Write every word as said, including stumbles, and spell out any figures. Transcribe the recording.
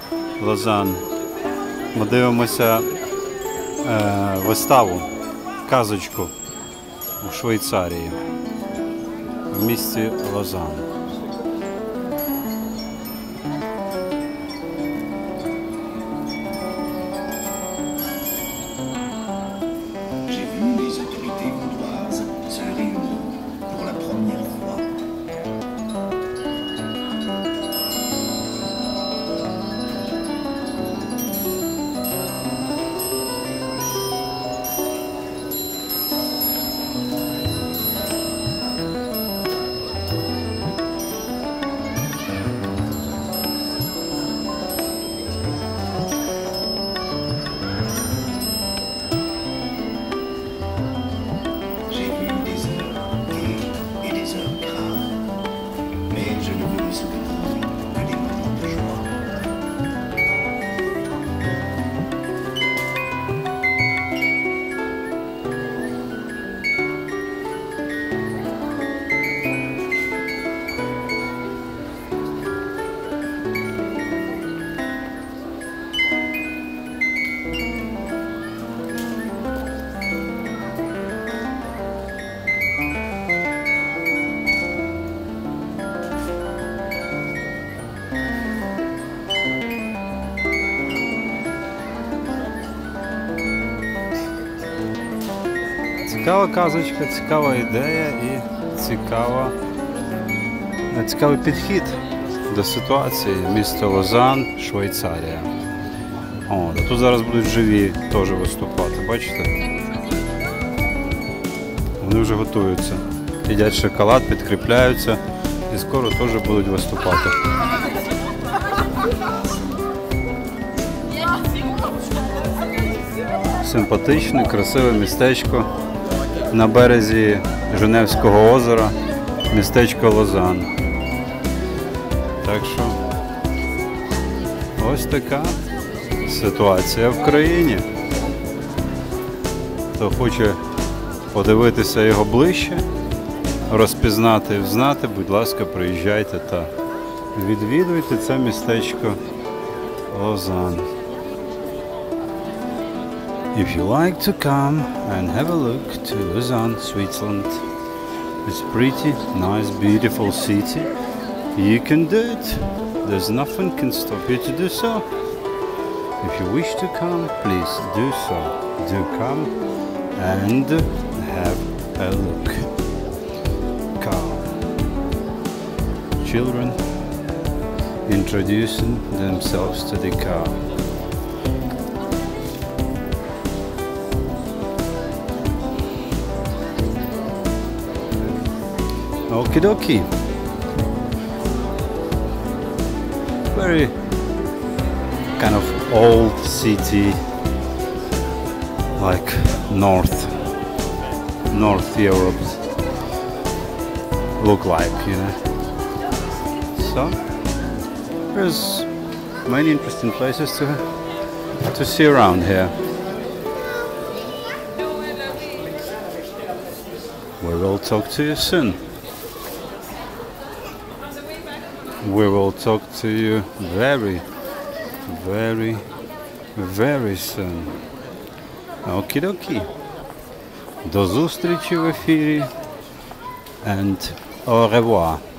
Лозан. Ми дивимося е, виставу, казочку у Швейцарії, в місті Лозан. Цікава казочка, цікава ідея і цікава, цікавий підхід до ситуації. Місто Лозан, Швейцарія. О, а тут зараз будуть живі теж виступати, бачите? Вони вже готуються. Їдять шоколад, підкріпляються і скоро теж будуть виступати. Симпатичне, красиве містечко на березі Женевського озера, містечко Лозан. Так що ось така ситуація в країні. Хто хоче подивитися його ближче, розпізнати, взнати, будь ласка, приїжджайте та відвідуйте це містечко Лозан. If you like to come and have a look to Lausanne, Switzerland, it's pretty nice, beautiful city. You can do it. There's nothing can stop you to do so. If you wish to come, please do so. Do come and have a look. Come. Children introducing themselves to the car. Okie dokie. Very kind of old city, like North, North Europe look like, you know. So there's many interesting places to to see around here. We will talk to you soon. We will talk to you very, very, very soon. Okie-dokie. До зустрічі в ефірі and au revoir.